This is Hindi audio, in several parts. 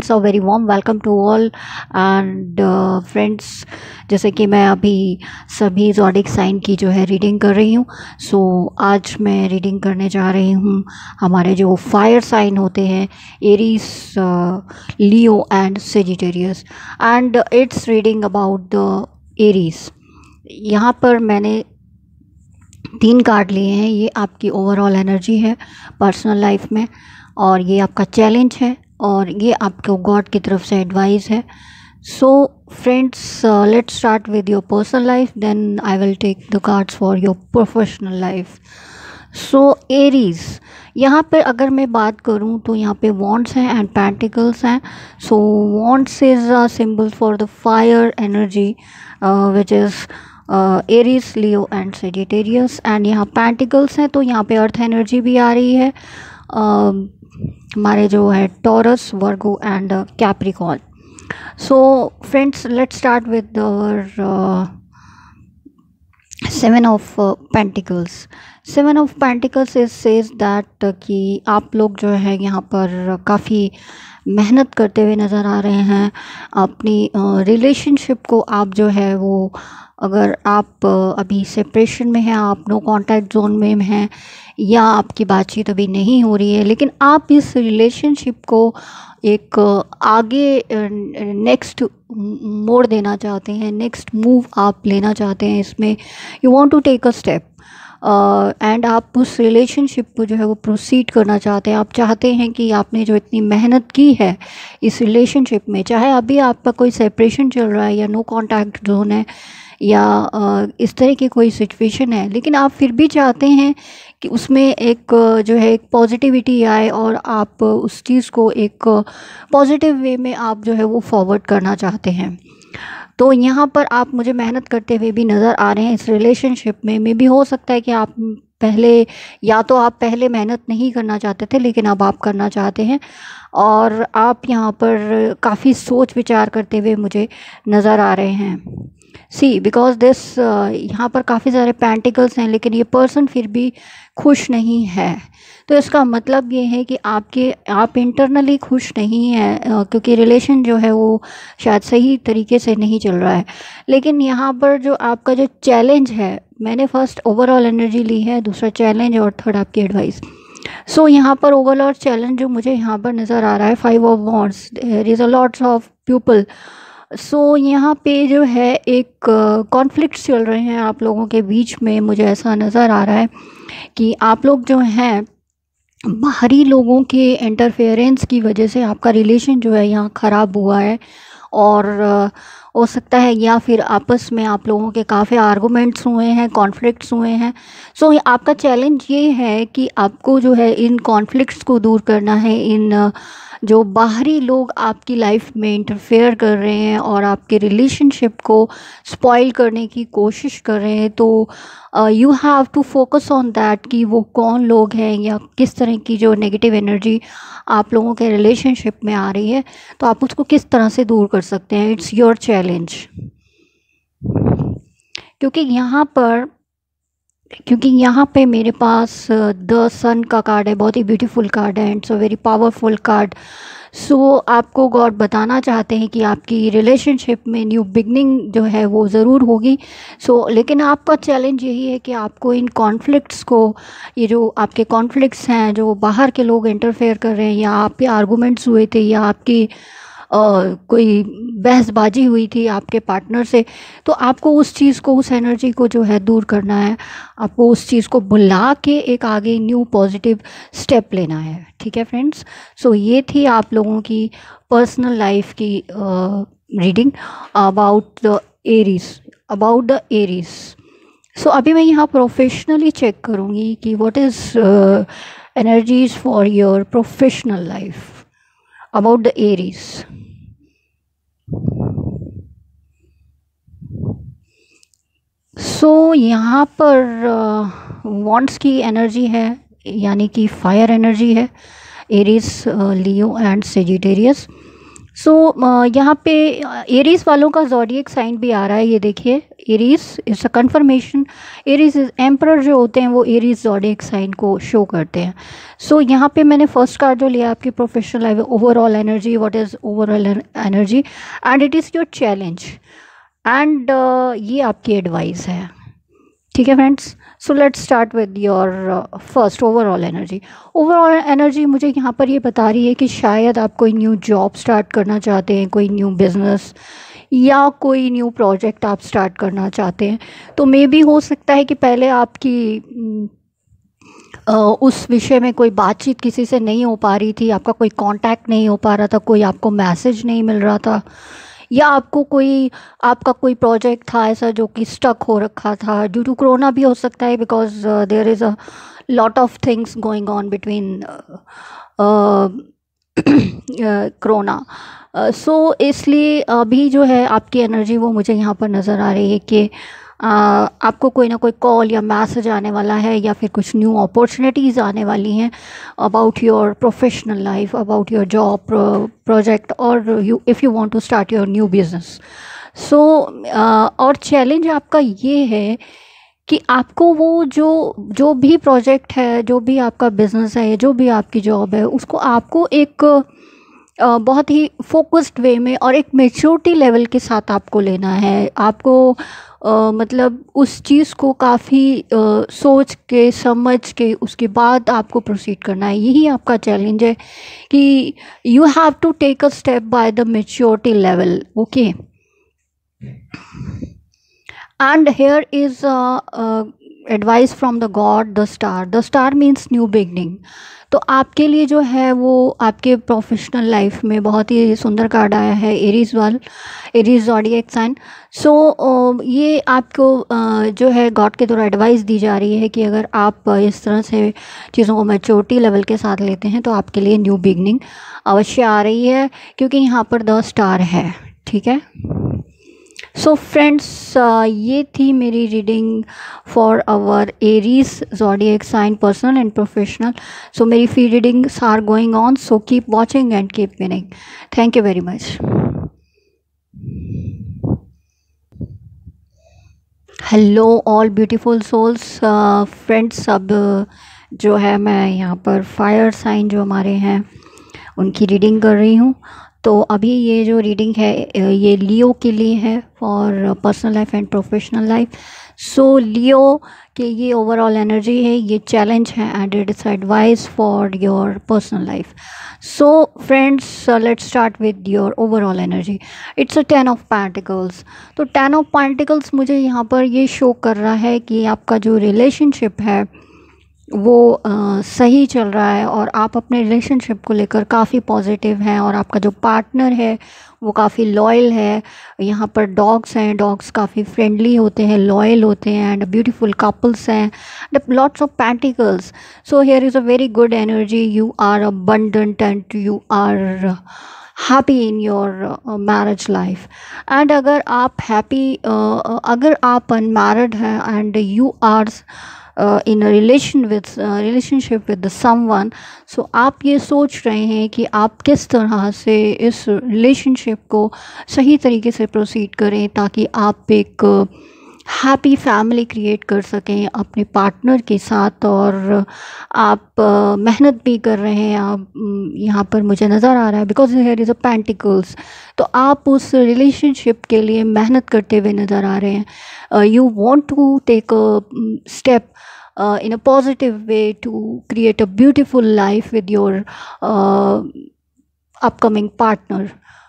It's a very warm welcome to all and friends. जैसे कि मैं अभी सभी ज़ोडिक साइन की जो है रीडिंग कर रही हूँ। आज मैं रीडिंग करने जा रही हूँ हमारे जो फायर साइन होते हैं, Aries, Leo and Sagittarius, and it's reading about the Aries. यहाँ पर मैंने 3 कार्ड लिए हैं। ये आपकी ओवरऑल एनर्जी है पर्सनल लाइफ में, और ये आपका चैलेंज है, और ये आपको गॉड की तरफ से एडवाइस है। So friends, let's start with your personal life, then I will take the cards for your professional life. So Aries, यहाँ पर अगर मैं बात करूँ तो यहाँ पे वॉन्ड्स हैं एंड पेंटिकल्स हैं। So wands is a symbol for the fire energy which is Aries, Leo and Sagittarius, and यहाँ पेंटिकल्स हैं तो यहाँ पे अर्थ एनर्जी भी आ रही है, हमारे जो है Taurus, Virgo and Capricorn. So friends, let's start with our 7 of pentacles. 7 of pentacles is says that कि आप लोग जो है यहाँ पर काफ़ी मेहनत करते हुए नज़र आ रहे हैं। अपनी रिलेशनशिप को आप जो है वो, अगर आप अभी सेपरेशन में हैं, आप नो कांटेक्ट जोन में हैं, या आपकी बातचीत अभी नहीं हो रही है, लेकिन आप इस रिलेशनशिप को एक आगे नेक्स्ट मोड़ देना चाहते हैं, नेक्स्ट मूव आप लेना चाहते हैं इसमें, you want to take a step, and आप उस रिलेशनशिप को जो है वो प्रोसीड करना चाहते हैं। आप चाहते हैं कि आपने जो इतनी मेहनत की है इस रिलेशनशिप में, चाहे अभी आपका कोई सेपरेशन चल रहा है या नो कांटेक्ट जोन है या इस तरह की कोई सिचुएशन है, लेकिन आप फिर भी चाहते हैं कि उसमें एक जो है एक पॉजिटिविटी आए, और आप उस चीज़ को एक पॉजिटिव वे में आप जो है वो फॉरवर्ड करना चाहते हैं। तो यहाँ पर आप मुझे मेहनत करते हुए भी नज़र आ रहे हैं इस रिलेशनशिप में। मे भी हो सकता है कि आप पहले, या तो आप पहले मेहनत नहीं करना चाहते थे लेकिन अब आप करना चाहते हैं, और आप यहाँ पर काफ़ी सोच विचार करते हुए मुझे नज़र आ रहे हैं। सी बिकॉज दिस, यहाँ पर काफ़ी सारे पेंटिकल्स हैं, लेकिन ये पर्सन फिर भी खुश नहीं है। तो इसका मतलब ये है कि आप इंटरनली खुश नहीं हैं, क्योंकि रिलेशन जो है वो शायद सही तरीके से नहीं चल रहा है। लेकिन यहाँ पर जो आपका जो चैलेंज है, मैंने फर्स्ट ओवरऑल एनर्जी ली है, दूसरा चैलेंज, और थर्ड आपकी एडवाइस। सो यहाँ पर ओवरऑल चैलेंज जो मुझे यहाँ पर नज़र आ रहा है, 5 of wands, there is a lots of people. So यहाँ पे जो है एक कॉन्फ्लिक्ट्स चल रहे हैं आप लोगों के बीच में। मुझे ऐसा नज़र आ रहा है कि आप लोग जो हैं, बाहरी लोगों के इंटरफेरेंस की वजह से आपका रिलेशन जो है यहाँ ख़राब हुआ है, और हो सकता है या फिर आपस में आप लोगों के काफ़ी आर्गूमेंट्स हुए हैं, कॉन्फ्लिक्ट्स हुए हैं। सो आपका चैलेंज ये है कि आपको जो है इन कॉन्फ्लिक्ट्स को दूर करना है, इन जो बाहरी लोग आपकी लाइफ में इंटरफेयर कर रहे हैं और आपके रिलेशनशिप को स्पॉइल करने की कोशिश कर रहे हैं। तो you have to focus on that कि वो कौन लोग हैं, या किस तरह की जो नेगेटिव एनर्जी आप लोगों के रिलेशनशिप में आ रही है, तो आप उसको किस तरह से दूर कर सकते हैं। It's your challenge. क्योंकि यहाँ पे मेरे पास द सन का कार्ड है, बहुत ही ब्यूटीफुल कार्ड है, it's a very powerful card. So आपको गॉड बताना चाहते हैं कि आपकी रिलेशनशिप में न्यू बिगनिंग जो है वो ज़रूर होगी। लेकिन आपका चैलेंज यही है कि आपको इन कॉन्फ्लिक्ट्स को, ये जो आपके कॉन्फ्लिक्ट्स हैं, जो बाहर के लोग इंटरफेयर कर रहे हैं, या आपके आर्गूमेंट्स हुए थे, या आपकी कोई बहसबाजी हुई थी आपके पार्टनर से, तो आपको उस चीज़ को, उस एनर्जी को जो है दूर करना है। आपको उस चीज़ को बुला के एक आगे न्यू पॉजिटिव स्टेप लेना है। ठीक है फ्रेंड्स। सो ये थी आप लोगों की पर्सनल लाइफ की reading about the Aries. So अभी मैं यहाँ प्रोफेशनली चेक करूँगी कि what is energies for your professional life about the Aries. यहाँ पर वॉन्ड्स की एनर्जी है, यानी कि फायर एनर्जी है, Aries, Leo and Sagittarius. So यहाँ पे एरीज वालों का ज़ोडिएक साइन भी आ रहा है, ये देखिए Aries is a confirmation. Aries emperor जो होते हैं वो एरीज ज़ोडिएक साइन को शो करते हैं। सो यहाँ पे मैंने फर्स्ट कार्ड जो लिया आपकी professional life, overall energy, what is overall energy and it is your challenge and ये आपकी एडवाइस है। ठीक है friends, so let's start with your first overall energy. Overall energy मुझे यहाँ पर ये बता रही है कि शायद आप कोई न्यू जॉब स्टार्ट करना चाहते हैं, कोई न्यू बिजनेस या कोई न्यू प्रोजेक्ट आप स्टार्ट करना चाहते हैं। तो मे बी हो सकता है कि पहले आपकी उस विषय में कोई बातचीत किसी से नहीं हो पा रही थी, आपका कोई कांटेक्ट नहीं हो पा रहा था, कोई आपको मैसेज नहीं मिल रहा था, या आपको कोई आपका कोई प्रोजेक्ट था ऐसा जो कि स्टक हो रखा था ड्यू टू कोरोना भी हो सकता है, because there is a lot of things going on between corona. So इसलिए अभी जो है आपकी एनर्जी वो मुझे यहाँ पर नज़र आ रही है कि आपको कोई ना कोई कॉल या मैसेज आने वाला है या फिर कुछ न्यू अपॉर्चुनिटीज़ आने वाली हैं about your professional life, about your job project, और you if you want to start your new business. So और चैलेंज आपका ये है कि आपको वो जो भी प्रोजेक्ट है, जो भी आपका बिजनेस है, जो भी आपकी जॉब है, उसको आपको एक बहुत ही फोकस्ड वे में और एक मेच्योरिटी लेवल के साथ आपको लेना है। आपको मतलब उस चीज़ को काफ़ी सोच के समझ के उसके बाद आपको प्रोसीड करना है। यही आपका चैलेंज है कि you have to take a step by the maturity level, okay. And here is advice from the god, the star. The star means new beginning. तो आपके लिए जो है वो आपके प्रोफेशनल लाइफ में बहुत ही सुंदर कार्ड आया है, एरीज वाल, एरीज ज़ोडिएक साइन। सो ये आपको जो है गॉड के द्वारा एडवाइस दी जा रही है कि अगर आप इस तरह से चीज़ों को मैच्योरिटी लेवल के साथ लेते हैं तो आपके लिए न्यू बिगनिंग अवश्य आ रही है, क्योंकि यहाँ पर द स्टार है। ठीक है, सो फ्रेंड्स ये थी मेरी reading for our Aries zodiac sign personal and professional. So मेरी free readings are going on, so keep watching and keep winning. Thank you very much. Hello all beautiful souls friends, अब जो है मैं यहाँ पर फायर साइन जो हमारे हैं उनकी रीडिंग कर रही हूँ। तो अभी ये जो रीडिंग है ये लियो के लिए है for personal life and professional life. So Leo के ये ओवरऑल एनर्जी है, ये चैलेंज है and it's advice for your personal life. So friends let's start with your overall energy. It's a 10 of pentacles. तो 10 ऑफ पेंटिकल्स मुझे यहाँ पर ये शो कर रहा है कि आपका जो रिलेशनशिप है वो सही चल रहा है और आप अपने रिलेशनशिप को लेकर काफ़ी पॉजिटिव हैं, और आपका जो पार्टनर है वो काफ़ी लॉयल है। यहाँ पर डॉग्स हैं, डॉग्स काफ़ी फ्रेंडली होते हैं, लॉयल होते हैं एंड ब्यूटीफुल कपल्स हैं, lots of pentacles. So here is a very good energy, you are abundant and you are happy in your marriage life. And अगर आप अगर आप अनमैरिड हैं and you are in relationship with someone, so आप ये सोच रहे हैं कि आप किस तरह से इस रिलेशनशिप को सही तरीके से प्रोसीड करें ताकि आप एक हैप्पी फैमिली क्रिएट कर सकें अपने पार्टनर के साथ। और आप मेहनत भी कर रहे हैं, आप यहाँ पर मुझे नज़र आ रहा है because here is a pentacles. तो आप उस रिलेशनशिप के लिए मेहनत करते हुए नज़र आ रहे हैं। You want to take a step in a positive way to create a beautiful life with your upcoming partner।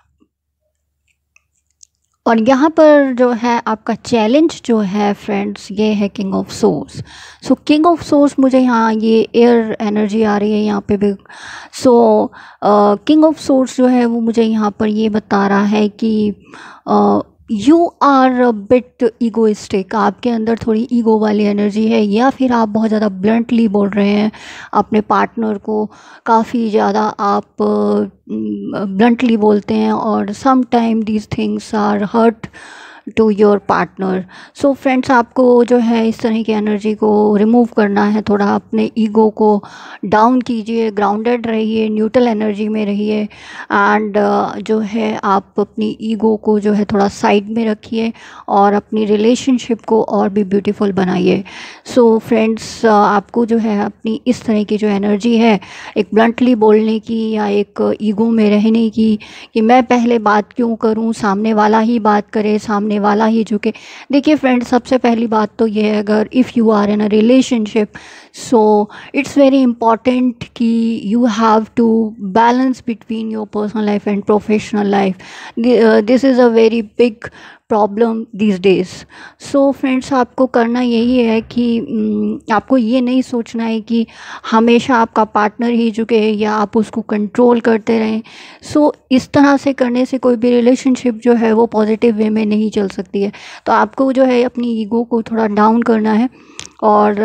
और यहाँ पर जो है आपका चैलेंज जो है फ्रेंड्स ये है king of swords. So king of swords मुझे यहाँ ये एयर एनर्जी आ रही है यहाँ पे भी। सो किंग ऑफ सोर्स जो है वो मुझे यहाँ पर ये बता रहा है कि you are a bit egoistic, आपके अंदर थोड़ी ईगो वाली एनर्जी है, या फिर आप बहुत ज़्यादा ब्लंटली बोल रहे हैं अपने पार्टनर को, काफ़ी ज़्यादा आप ब्लंटली बोलते हैं और some time these things are hurt to your partner. So friends, आपको जो है इस तरह की एनर्जी को रिमूव करना है, थोड़ा अपने ईगो को डाउन कीजिए, ग्राउंडेड रहिए, न्यूट्रल एनर्जी में रहिए एंड जो है आप अपनी ईगो को जो है थोड़ा साइड में रखिए और अपनी रिलेशनशिप को और भी ब्यूटीफुल बनाइए। सो फ्रेंड्स, आपको जो है अपनी इस तरह की जो एनर्जी है एक ब्लंटली बोलने की या एक ईगो में रहने की कि मैं पहले बात क्यों करूं, सामने वाला ही बात करे, सामने वाला ही झुके। देखिए फ्रेंड्स, सबसे पहली बात तो ये है, अगर if you are in a relationship, so it's very important कि you have to balance between your personal life and professional life. This is a very big problem these days. So friends, आपको करना यही है कि आपको ये नहीं सोचना है कि हमेशा आपका पार्टनर ही झुके या आप उसको कंट्रोल करते रहें। सो इस तरह से करने से कोई भी रिलेशनशिप जो है वो पॉजिटिव वे में नहीं चल सकती है। तो आपको जो है अपनी ईगो को थोड़ा डाउन करना है और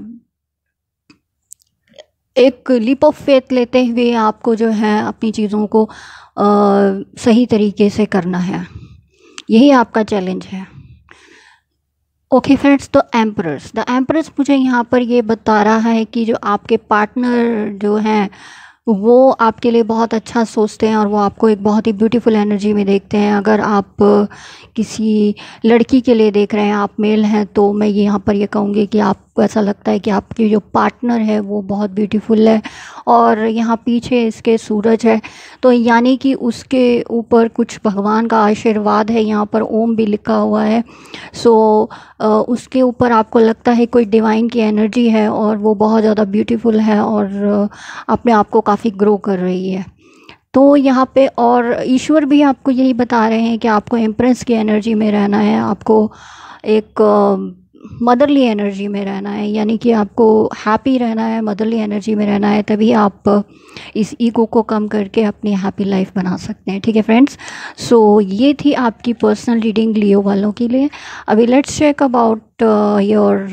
एक लीप ऑफ फेथ लेते हुए आपको जो है अपनी चीज़ों को सही तरीके से करना है। यही आपका चैलेंज है। ओके फ्रेंड्स, तो द एम्परर्स मुझे यहाँ पर ये बता रहा है कि जो आपके पार्टनर जो हैं वो आपके लिए बहुत अच्छा सोचते हैं और वो आपको एक बहुत ही ब्यूटीफुल एनर्जी में देखते हैं। अगर आप किसी लड़की के लिए देख रहे हैं, आप मेल हैं, तो मैं यहाँ पर ये कहूँगी कि आपको ऐसा लगता है कि आपकी जो पार्टनर है वो बहुत ब्यूटीफुल है और यहाँ पीछे इसके सूरज है, तो यानी कि उसके ऊपर कुछ भगवान का आशीर्वाद है। यहाँ पर ओम भी लिखा हुआ है। सो उसके ऊपर आपको लगता है कोई डिवाइन की एनर्जी है और वो बहुत ज़्यादा ब्यूटीफुल है और अपने आप को काफ़ी ग्रो कर रही है। तो यहाँ पे और ईश्वर भी आपको यही बता रहे हैं कि आपको एम्प्रेस की एनर्जी में रहना है, आपको एक मदरली एनर्जी में रहना है, यानी कि आपको हैप्पी रहना है, मदरली एनर्जी में रहना है, तभी आप इस ईगो को कम करके अपनी हैप्पी लाइफ बना सकते हैं। ठीक है फ्रेंड्स, सो ये थी आपकी पर्सनल रीडिंग लियो वालों के लिए। अभी let's check about your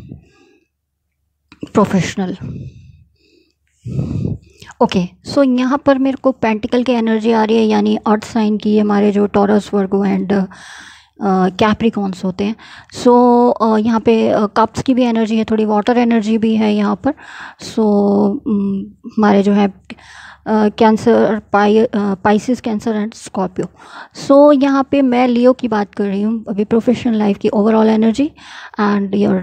professional. Okay, so यहाँ पर मेरे को पेंटिकल की एनर्जी आ रही है, यानी अर्थ साइन की, हमारे जो टॉरस, वर्गो एंड कैप्रिकॉन्स होते हैं। सो यहाँ पे कप्स की भी एनर्जी है, थोड़ी वाटर एनर्जी भी है यहाँ पर। सो हमारे जो है cancer, Pisces, cancer and Scorpio. So यहाँ पे मैं लियो की बात कर रही हूँ अभी, प्रोफेशनल लाइफ की overall energy and your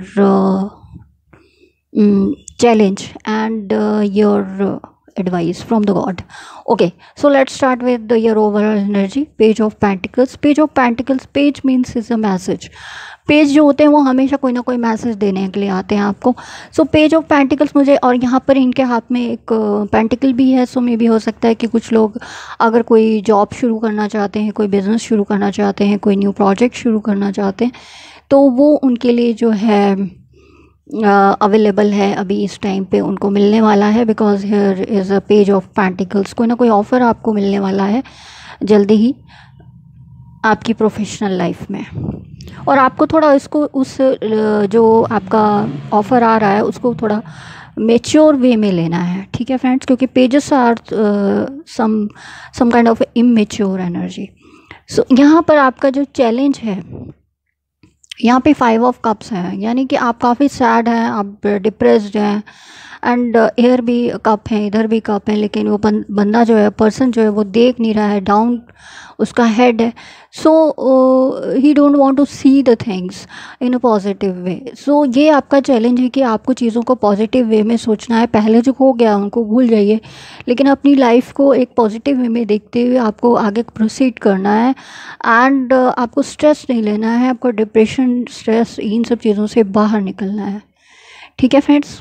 challenge and your advice from the god. Okay, so let's start with your overall energy. Page of Pentacles. Page means is a message. Page जो होते हैं वो हमेशा कोई ना कोई मैसेज देने के लिए आते हैं आपको। सो पेज ऑफ पेंटिकल्स मुझे, और यहाँ पर इनके हाथ में एक पेंटिकल भी है। सो मे भी हो सकता है कि कुछ लोग अगर कोई जॉब शुरू करना चाहते हैं, कोई बिज़नेस शुरू करना चाहते हैं, कोई न्यू प्रोजेक्ट शुरू करना चाहते हैं, तो वो उनके लिए जो है अवेलेबल है अभी इस टाइम पे, उनको मिलने वाला है। Because here is a page of pentacles. कोई ना कोई ऑफ़र आपको मिलने वाला है जल्दी ही आपकी प्रोफेशनल लाइफ में, और आपको थोड़ा इसको उस जो आपका ऑफ़र आ रहा है उसको थोड़ा मेच्योर वे में लेना है। ठीक है फ्रेंड्स, क्योंकि pages are some kind of immature energy. So यहाँ पर आपका जो चैलेंज है, यहाँ पे 5 ऑफ कप्स हैं, यानी कि आप काफ़ी सैड हैं, आप डिप्रेस्ड हैं एंड इधर भी कप हैं, इधर भी कप हैं, लेकिन वो बंदा जो है, पर्सन जो है, वो देख नहीं रहा है, डाउन उसका हेड है। So he don't want to see the things in a positive way. So ये आपका चैलेंज है कि आपको चीज़ों को पॉजिटिव वे में सोचना है। पहले जो हो गया उनको भूल जाइए, लेकिन अपनी लाइफ को एक पॉजिटिव वे में देखते हुए आपको आगे प्रोसीड करना है एंड आपको स्ट्रेस नहीं लेना है, आपको डिप्रेशन, स्ट्रेस, इन सब चीज़ों से बाहर निकलना है। ठीक है friends,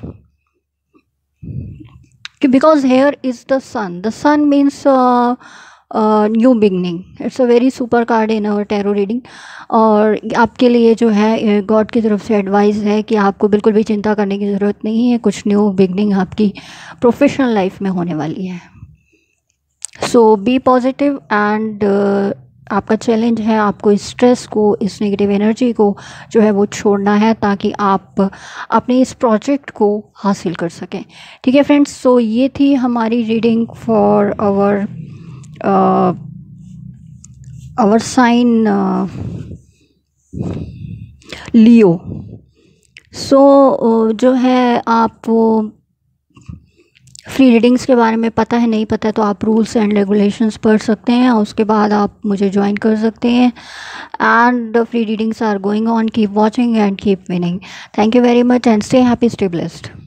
because here is the sun means new beginning. It's a very super card in our tarot reading, और आपके लिए जो है गॉड की तरफ से एडवाइस है कि आपको बिल्कुल भी चिंता करने की ज़रूरत नहीं है, कुछ न्यू बिगनिंग आपकी प्रोफेशनल लाइफ में होने वाली है। सो बी पॉजिटिव एंड आपका चैलेंज है आपको इस स्ट्रेस को, इस नेगेटिव एनर्जी को जो है वो छोड़ना है, ताकि आप अपने इस प्रोजेक्ट को हासिल कर सकें। ठीक है फ्रेंड्स, सो ये थी हमारी reading for our sign Leo. So जो है आप फ्री रीडिंग्स के बारे में पता है नहीं पता है तो आप रूल्स एंड रेगुलेशंस पढ़ सकते हैं, उसके बाद आप मुझे ज्वाइन कर सकते हैं। And the free readings are going on, keep watching and keep winning. Thank you very much and stay happy, stay blessed.